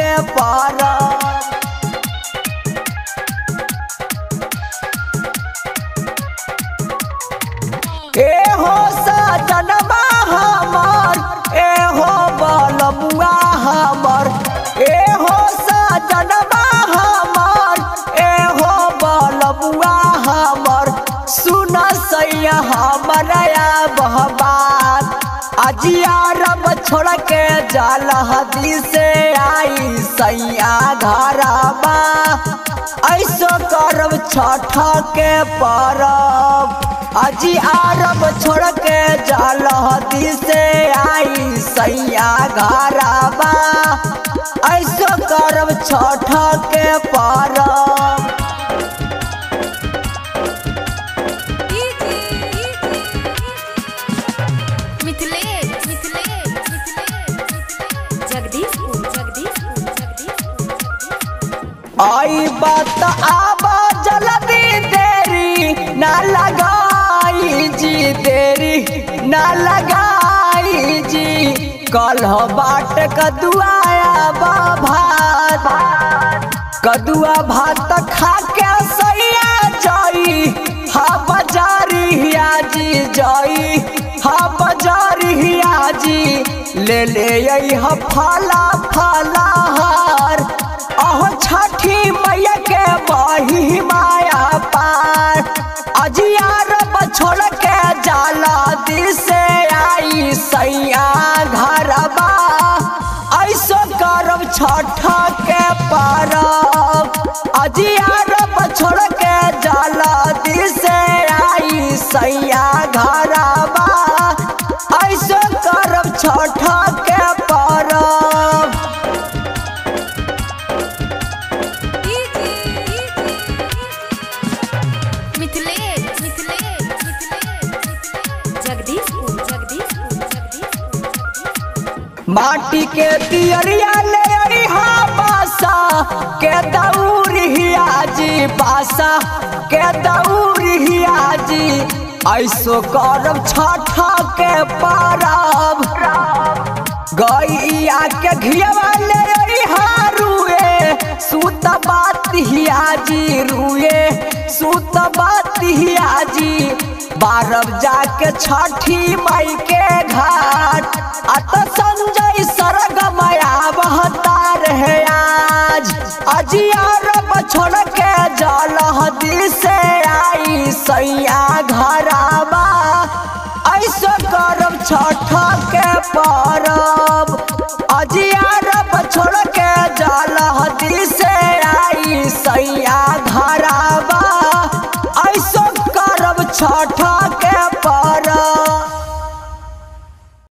के परब। एहो सजनवा हमर, एहो बलमुआ हमर, एहो सजनवा हमर, एहो बलमुआ हमर, सुन सैया हमरया बहबात। अजिया रब छोड़ के जाल हदी से आई सैया घरबा, ऐसो करब छठ के परब। अजी अरब छोड़ के जाल हदी से आई सैया घरबा, ऐसो करब छठ के परब। आई बात आबा जल्दी देरी ना लगाई जी, देरी ना लगाई जी। कल बाट कदुआया भात, कदुआ भात खा के सैया जाई हा बजारिया जी, जाई हा बजारिया जी। ले ले हा फला फलाहार, अहो छठी मैया के बही माया पार। अजिया रब छोड़ के जाला दी से आई सैया घरबा, ऐसो करब छठ के परब। अजिया रब छोड़ के जाला दी से आई सैया घरबा, ऐसो करब छठ के परब। माटी के दियरिया ले अइहा बासा के दौरिया जी, बासा के दौरिया जी। ऐसो करब छठ के परब। गैया के घियवा ले अइहा रुए सुत बातिया जी, रुए सुत बातिया जी। बारब जाके छठी माई के घाट, अत संजय सरगमया बहतार है आज। अजिया रब छोड़ के जाल हदी से आई सैया घरबा, ऐसो करब छठ के परब।